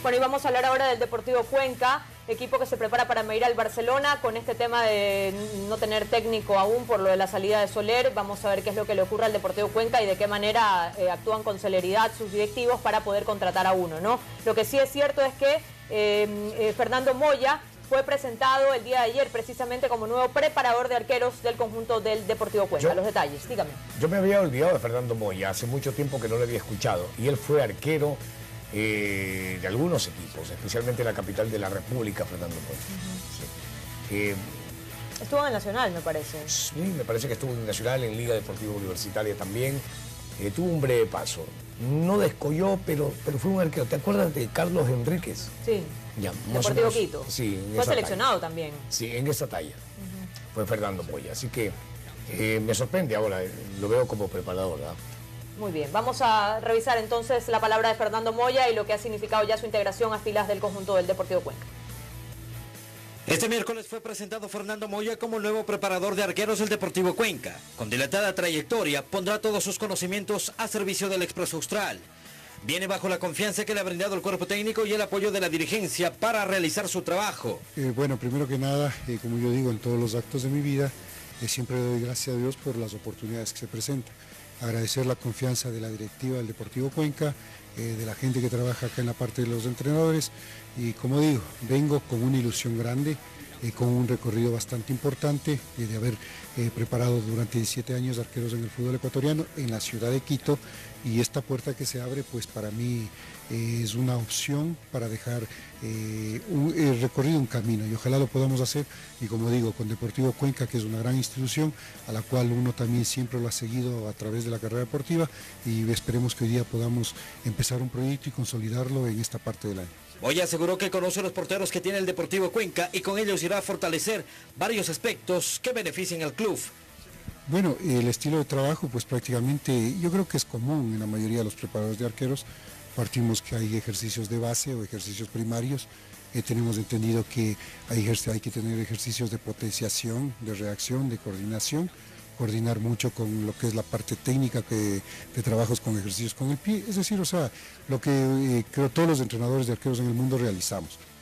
Bueno, y vamos a hablar ahora del Deportivo Cuenca, equipo que se prepara para ir al Barcelona con este tema de no tener técnico aún por lo de la salida de Soler. Vamos a ver qué es lo que le ocurre al Deportivo Cuenca y de qué manera actúan con celeridad sus directivos para poder contratar a uno, ¿no? Lo que sí es cierto es que Fernando Moya fue presentado el día de ayer precisamente como nuevo preparador de arqueros del conjunto del Deportivo Cuenca. Los detalles, dígame. Yo me había olvidado de Fernando Moya, hace mucho tiempo que no lo había escuchado, y él fue arquero de algunos equipos, especialmente la capital de la República, Fernando Moya. Sí. Estuvo en el Nacional, me parece. Sí, me parece que estuvo en Nacional, en Liga Deportiva Universitaria también. Tuvo un breve paso. No descolló, pero fue un arquero. ¿Te acuerdas de Carlos Enríquez? Sí. Ya, Deportivo Quito. Sí, fue seleccionado también. Sí, en esa talla. Fue Fernando Moya. Así que me sorprende ahora, lo veo como preparador, ¿verdad? Muy bien, vamos a revisar entonces la palabra de Fernando Moya y lo que ha significado ya su integración a filas del conjunto del Deportivo Cuenca. Este miércoles fue presentado Fernando Moya como nuevo preparador de arqueros del Deportivo Cuenca. Con dilatada trayectoria, pondrá todos sus conocimientos a servicio del Expreso Austral. Viene bajo la confianza que le ha brindado el cuerpo técnico y el apoyo de la dirigencia para realizar su trabajo. Bueno, primero que nada, como yo digo en todos los actos de mi vida, siempre doy gracias a Dios por las oportunidades que se presentan. Agradecer la confianza de la directiva del Deportivo Cuenca, de la gente que trabaja acá en la parte de los entrenadores, y como digo, vengo con una ilusión grande, con un recorrido bastante importante de haber preparado durante 17 años arqueros en el fútbol ecuatoriano en la ciudad de Quito, y esta puerta que se abre pues para mí es una opción para dejar un recorrido, un camino, y ojalá lo podamos hacer, y como digo, con Deportivo Cuenca, que es una gran institución a la cual uno también siempre lo ha seguido a través de la carrera deportiva, y esperemos que hoy día podamos empezar un proyecto y consolidarlo en esta parte del año. Moya aseguró que conoce los porteros que tiene el Deportivo Cuenca y con ellos irá a fortalecer varios aspectos que beneficien al club. Bueno, el estilo de trabajo pues prácticamente yo creo que es común en la mayoría de los preparadores de arqueros. Partimos que hay ejercicios de base o ejercicios primarios. Tenemos entendido que hay que tener ejercicios de potenciación, de reacción, de coordinación, coordinar mucho con lo que es la parte técnica de trabajos con ejercicios con el pie, es decir, o sea, lo que creo todos los entrenadores de arqueros en el mundo realizamos.